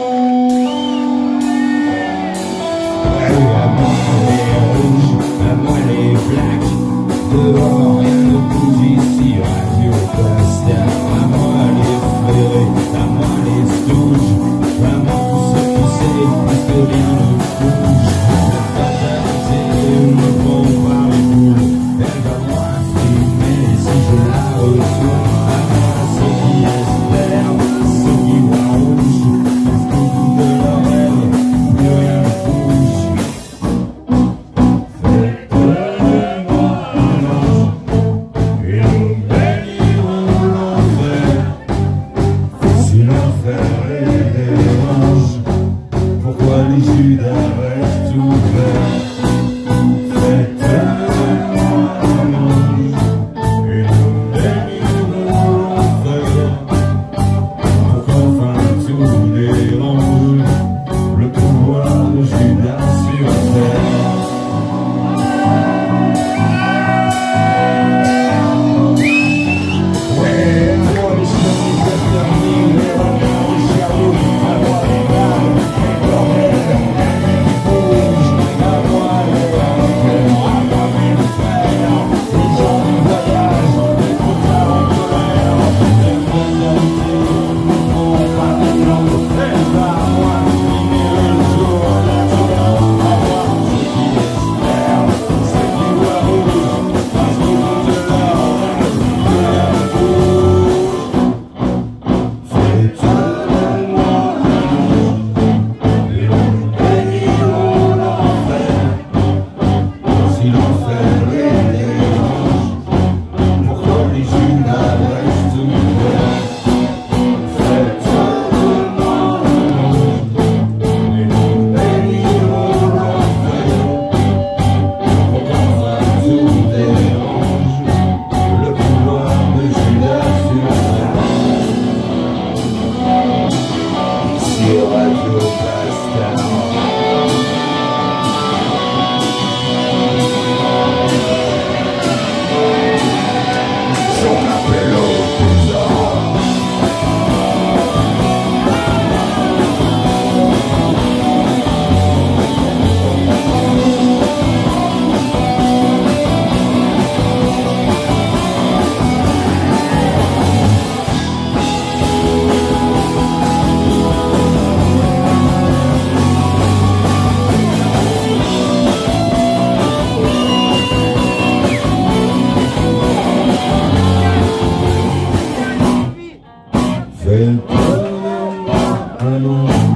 Dehors, rien ne bouge ici, Radio Pasteur. À moi les ferrés, à moi les stouges, à moi tous ceux qui savent, parce que rien ne bouge. La fatalité me prend par les boules, elle va moi fumer si je la retourne. À moi ceux qui espèrent, ceux qui voient rouge, parce qu'au bout de leur rêve, plus rien ne bouge. Pourquoi les Judas restent ouverts? Faites-moi un ange et nous bénirons l'enfer. Pour qu'enfin tout dérange le pouvoir de Judas sur terre. Ouais, moi les chemins s'exterminent, les remords, les cerveaux, à moi les dames. Radio Pasteur. Son appel au trésor. Faites-moi un nom.